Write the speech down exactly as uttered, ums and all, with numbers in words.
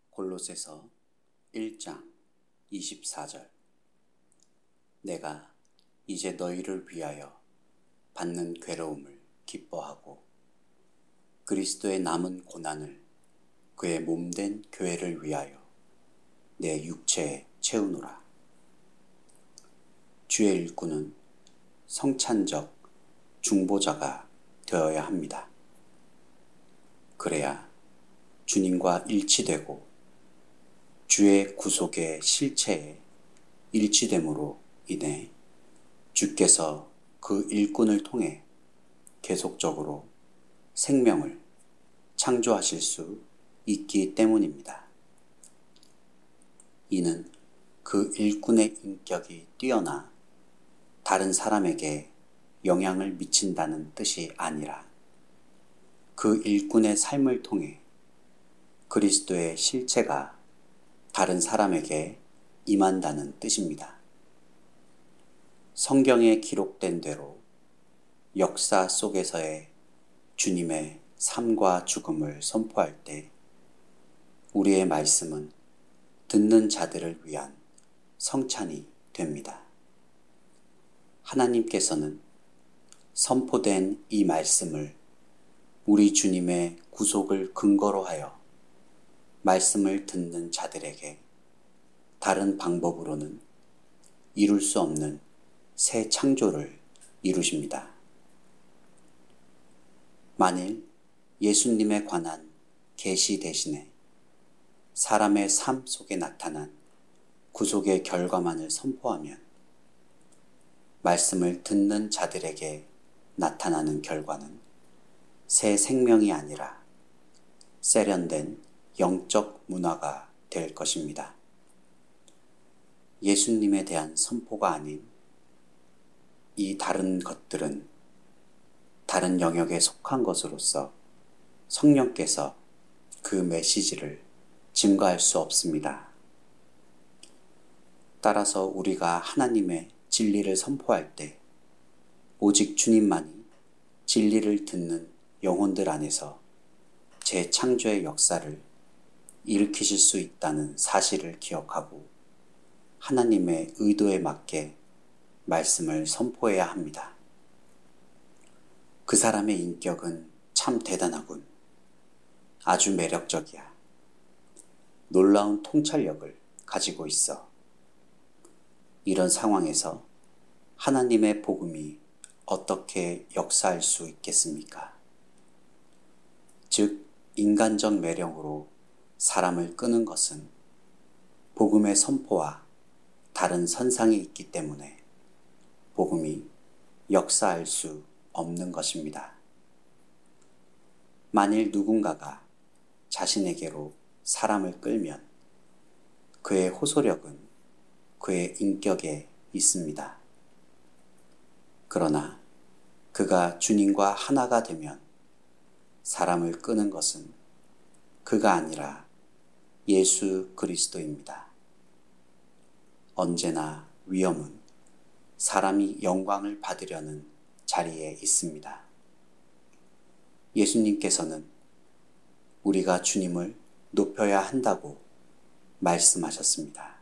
골로새서 일 장 이십사 절. 내가 이제 너희를 위하여 받는 괴로움을 기뻐하고 그리스도의 남은 고난을 그의 몸된 교회를 위하여 내 육체에 채우노라. 주의 일꾼은 성찬적 중보자가 되어야 합니다. 그래야 주님과 일치되고 주의 구속의 실체에 일치됨으로 인해 주께서 그 일꾼을 통해 계속적으로 생명을 창조하실 수 있기 때문입니다. 이는 그 일꾼의 인격이 뛰어나 다른 사람에게 영향을 미친다는 뜻이 아니라 그 일꾼의 삶을 통해 그리스도의 실체가 다른 사람에게 임한다는 뜻입니다. 성경에 기록된 대로 역사 속에서의 주님의 삶과 죽음을 선포할 때 우리의 말씀은 듣는 자들을 위한 성찬이 됩니다. 하나님께서는 선포된 이 말씀을 우리 주님의 구속을 근거로 하여 말씀을 듣는 자들에게 다른 방법으로는 이룰 수 없는 새 창조를 이루십니다. 만일 예수님에 관한 계시 대신에 사람의 삶 속에 나타난 구속의 결과만을 선포하면 말씀을 듣는 자들에게 나타나는 결과는 새 생명이 아니라 세련된 영적 문화가 될 것입니다. 예수님에 대한 선포가 아닌 이 다른 것들은 다른 영역에 속한 것으로서 성령께서 그 메시지를 증거할 수 없습니다. 따라서 우리가 하나님의 진리를 선포할 때 오직 주님만이 진리를 듣는 영혼들 안에서 재창조의 역사를 일으키실 수 있다는 사실을 기억하고 하나님의 의도에 맞게 말씀을 선포해야 합니다. 그 사람의 인격은 참 대단하군. 아주 매력적이야. 놀라운 통찰력을 가지고 있어. 이런 상황에서 하나님의 복음이 어떻게 역사할 수 있겠습니까? 즉, 인간적 매력으로 사람을 끄는 것은 복음의 선포와 다른 선상이 있기 때문에 복음이 역사할 수 없는 것입니다. 만일 누군가가 자신에게로 사람을 끌면 그의 호소력은 그의 인격에 있습니다. 그러나 그가 주님과 하나가 되면 사람을 끄는 것은 그가 아니라 예수 그리스도입니다. 언제나 위험은 사람이 영광을 받으려는 자리에 있습니다. 예수님께서는 우리가 주님을 높여야 한다고 말씀하셨습니다.